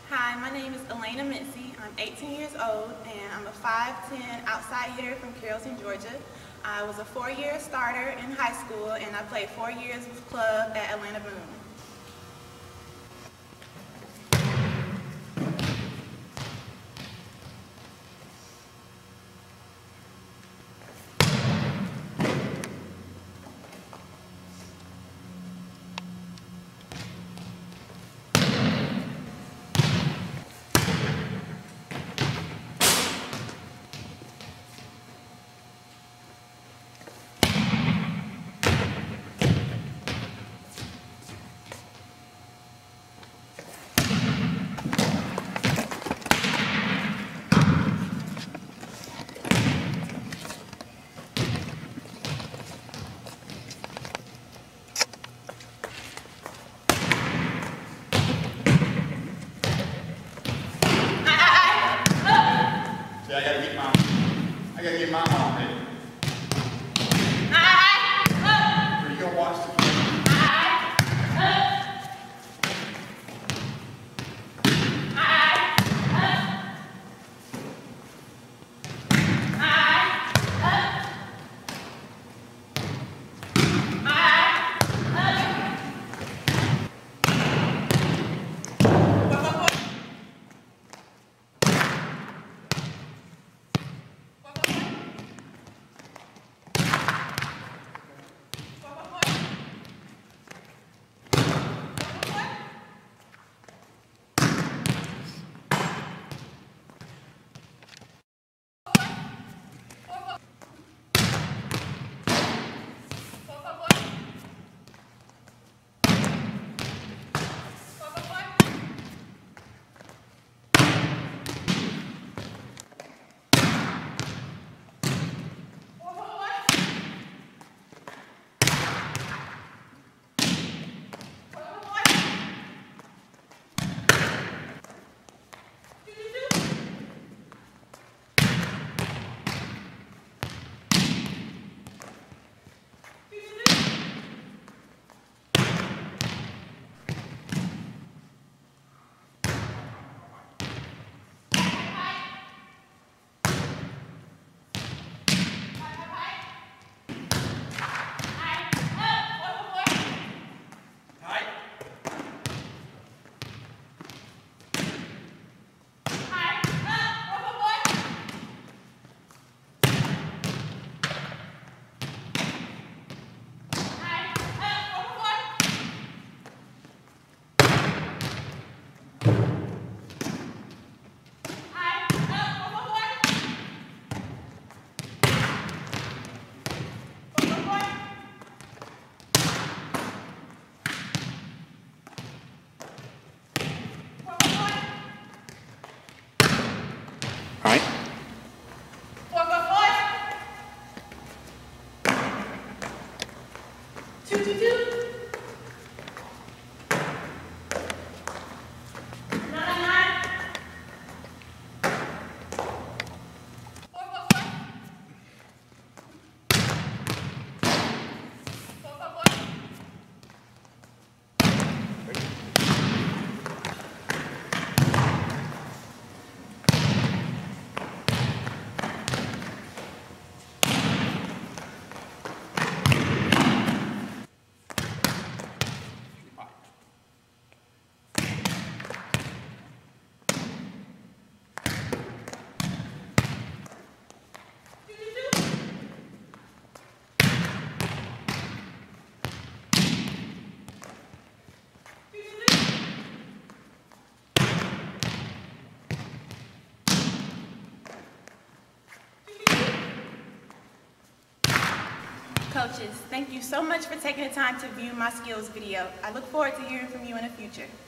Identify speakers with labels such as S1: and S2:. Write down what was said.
S1: Hi, my name is Elena Mincy. I'm 18 years old and I'm a 5'10" outside hitter from Carrollton, Georgia. I was a 4-year starter in high school and I played 4 years with club at Atlanta Boone.
S2: I gotta get my mom ready. Are you gonna watch the
S1: Coaches, thank you so much for taking the time to view my skills video. I look forward to hearing from you in the future.